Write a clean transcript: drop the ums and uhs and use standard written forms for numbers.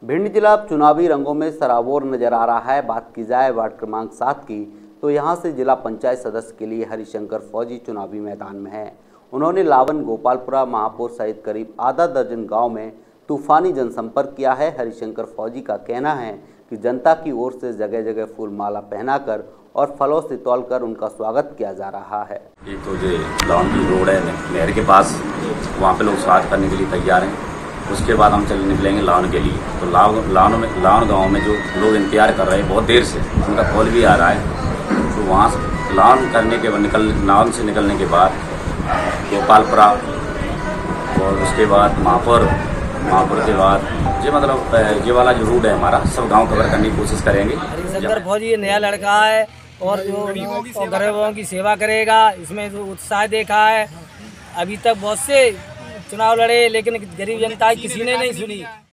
भिंड जिला चुनावी रंगों में सराबोर नजर आ रहा है। बात की जाए वार्ड क्रमांक 7 की तो यहां से जिला पंचायत सदस्य के लिए हरिशंकर फौजी चुनावी मैदान में है। उन्होंने लावन, गोपालपुरा, महापुर सहित करीब आधा दर्जन गांव में तूफानी जनसंपर्क किया है। हरिशंकर फौजी का कहना है कि जनता की ओर से जगह जगह फूल माला पहनाकर और फलों से तौलकर उनका स्वागत किया जा रहा है। एक तो जो लावन की रोड है नहर के पास, वहाँ पे लोग स्वागत करने के लिए तैयार हैं। उसके बाद हम चल निकलेंगे लावन के लिए। तो लावन गांव में जो लोग इंतजार कर रहे हैं बहुत देर से, उनका कॉल भी आ रहा है। तो वहाँ से लावन से निकलने के बाद गोपालपुरा और उसके बाद महापुर के बाद ये वाला जो रूट है हमारा, सब गांव कवर करने की कोशिश करेंगे। हरिशंकर फौजी नया लड़का है और जो गरीबों की सेवा करेगा, इसमें जो उत्साह देखा है। अभी तक बहुत से चुनाव लड़े लेकिन गरीब जनता किसी ने नहीं सुनी।